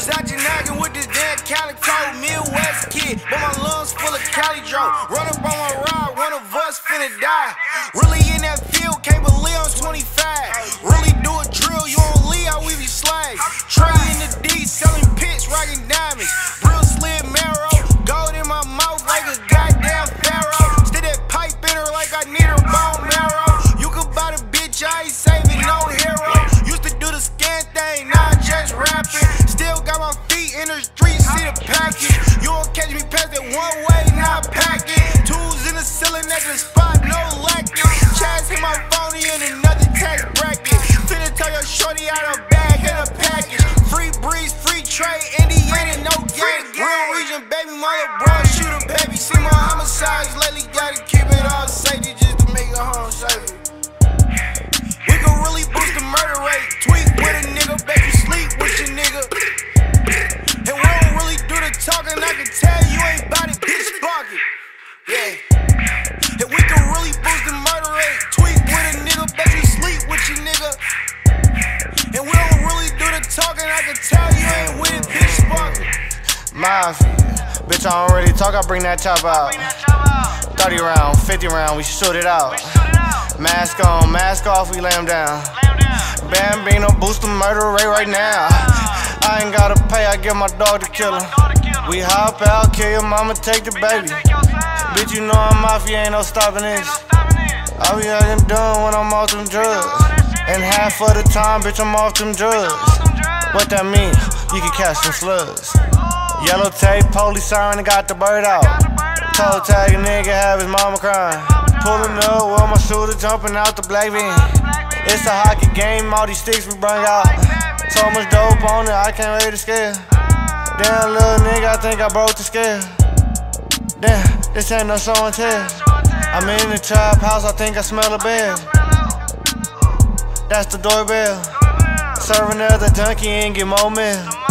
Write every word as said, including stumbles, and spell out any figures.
was out your noggin with this damn calico Midwest kid, but my lungs full of Cali dro. Run up on my ride, one of us finna die. Really in that field, can't believe I'm twenty-five. Really do a drill, you don't leave how we be slaves. Trey in the D, selling pits, rocking diamonds. Real slid marrow, gold in my mouth like a goddamn pharaoh. Stick that pipe in her like I need her bone marrow. You can buy the bitch, I ain't saving no hero. Used to do the scan thing, now I just rapping. Still got my feet in the streets, see the package. You won't catch me past that one way, now I pack it. Tools in the ceiling at the spot, no lacking. Chaz hit my phone in another tax bracket. Finna tell your shorty out a bag and a package. Free breeze, free trade, Indiana, no gang. Real region, baby, my little bro, shoot a baby. See my homicides lately, gotta keep it all safety just to make it home safe. We can really boost the murder rate. Tweet with a nigga, baby, sleep with your nigga. And we don't really do the talking, I can tell you ain't bout it, bitch, fuck it. Yeah. And we can really boost the murder rate. Tweet with a nigga, baby, sleep with your nigga. And we don't really do the talking, I can tell you ain't with it, bitch, fuck it. Mafia, bitch, I don't really talk, I bring that chop out. thirty round, fifty round, we shoot it out. Mask on, mask off, we lay him down. BamBino boost the murder rate right now. I ain't gotta pay, I get my dog to kill him. We hop out, kill your mama, take the baby. Bitch, you know I'm mafia, ain't no stopping this. I be acting dumb when I'm off them drugs. And half of the time, bitch, I'm off them drugs. What that mean? You can catch some slugs. Yellow tape, police siren, and got the bird out. Toe tag a nigga, have his mama crying. Pulling up with my shooter, jumping out the black van. It's a hockey game, all these sticks we bring out. So much dope on it, I can't rate the scale. Damn, little nigga, I think I broke the scale. Damn, this ain't no show and tell. I'm in the trap house, I think I smell a bell. That's the doorbell. Serving at the junkie and get more meal.